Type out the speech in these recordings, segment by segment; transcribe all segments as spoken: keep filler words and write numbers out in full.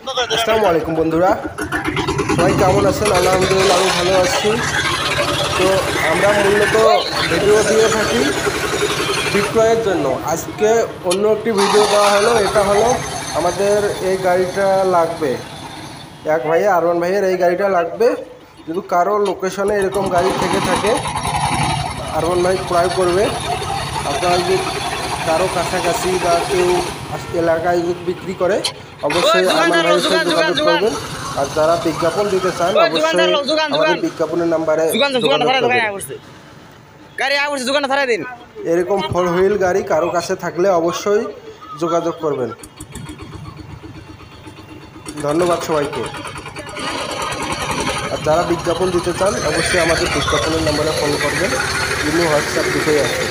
আসসালামু আলাইকুম বন্ধুরা, সবাই কেমন আছেন? আলহামদুলিল্লাহ আমি ভালো আছি। তো আমরা মূলত ভিডিও দিয়ে থাকি বিক্রয়ের জন্য। আজকে অন্য একটি ভিডিও দেওয়া হলো। এটা হলো আমাদের এই গাড়িটা লাগবে, এক ভাইয়া আরমান ভাইয়ের এই গাড়িটা লাগবে। যদি কারো লোকেশনে এরকম গাড়ি থেকে থাকে আরমান ভাই ক্রয় করবে। আপনারা যদি কারো কাছাকাছি বা কেউ এলাকায় যদি বিক্রি করে অবশ্যই আরমান ভাইয়ের সাথে যোগাযোগ করবেন। আর যারা বিজ্ঞাপন দিতে চান অবশ্যই আমাদের বিজ্ঞাপনের নাম্বারে যোগাযোগ করবেন। এরকম ফোর হুইল গাড়ি কারো কাছে থাকলে অবশ্যই যোগাযোগ করবেন। ধন্যবাদ সবাইকে। আর যারা বিজ্ঞাপন দিতে চান অবশ্যই আমাদের বিজ্ঞাপনের নাম্বারে ফোন করবেন। ইমো হোয়াটসঅ্যাপ দুটোই আছে।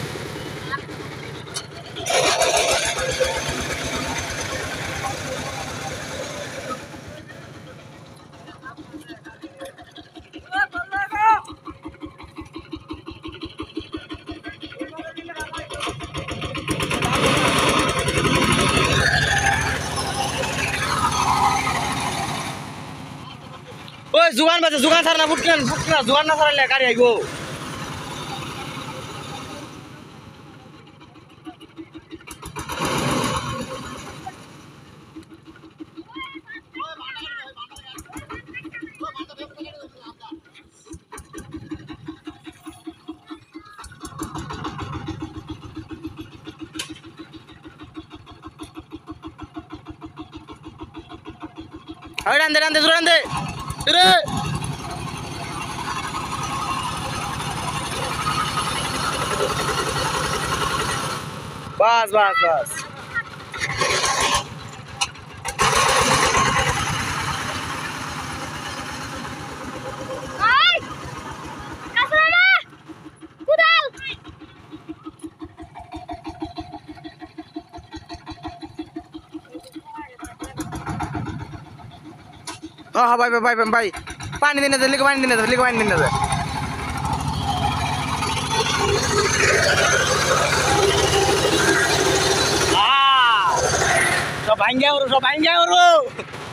ওই জুগান বাজে জুগান ছাড়া না ফুটকেন ফুটকেন জুগান না ছাড়ালে গাড়ি আইবো। আরে রান্দে রান্দে জুরান্দে রে বাস বাস বাস हाँ भाई भाई भाई भाई पानी देने दे, लिख पानी देने दे, लिख पानी देने दे। सब भांगे और सब भांगे और